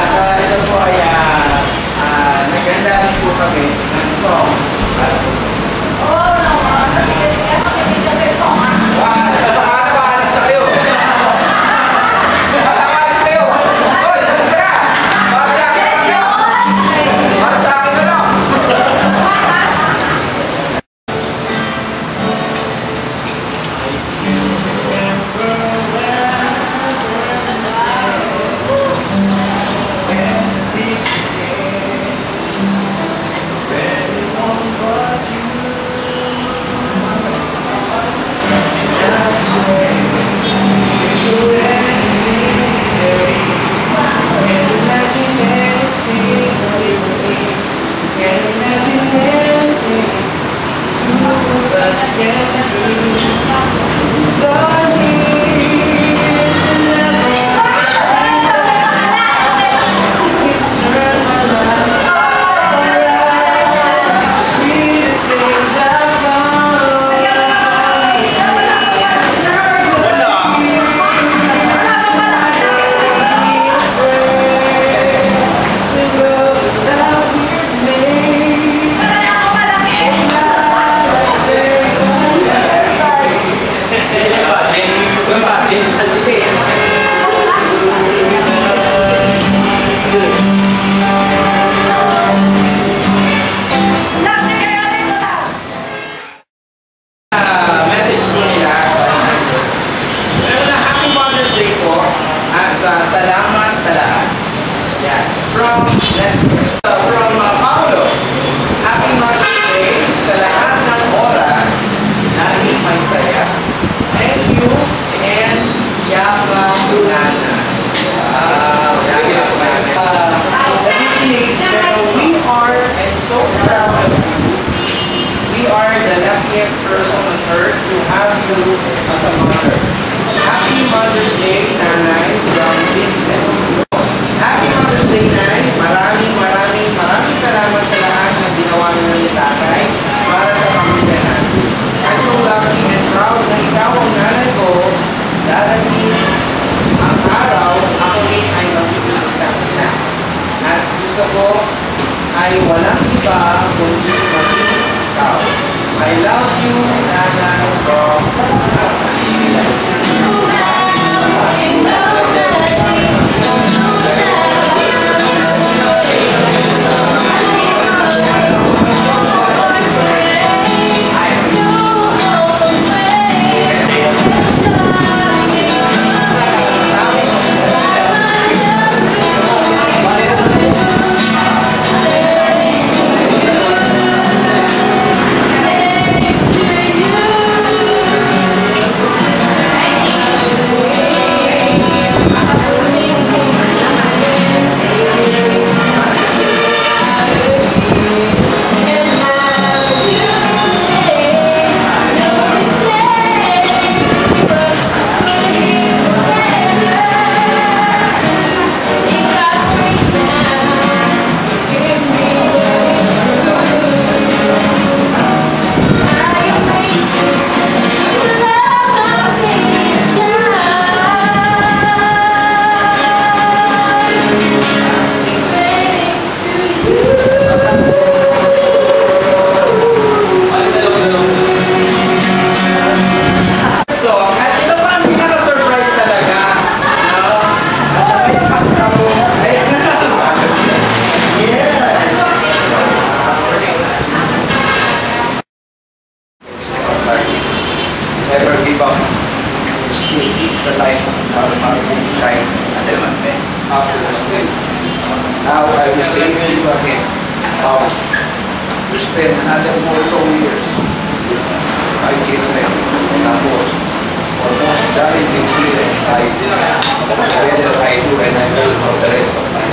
ito po ay naganda rin po kami ng song. Oo, naman. Kasi kaya makikita kayo song, ha? Nakaalis na kayo. Nakaalis kayo. Hoy, alis ka na. Para sa akin na lang. Para sa akin na lang. Person on earth to have you as a mother. Happy Mother's Day, Nanay, from Vincent. Happy Mother's Day, Nay. Maraming salamat sa lahat na ginawa niyo ni Tatay para sa pamilya natin. I'm so lucky and proud na ikaw ang nanay ko. Darating ang araw, ako rin ay magiging isang ina. At gusto ko ay walang iba kundi maging ikaw. I love you, Nanay, from now I will say to you again, to spend another more 2 years. Ay, children. Tapos, almost that is the feeling I do, and I will for the rest of my life.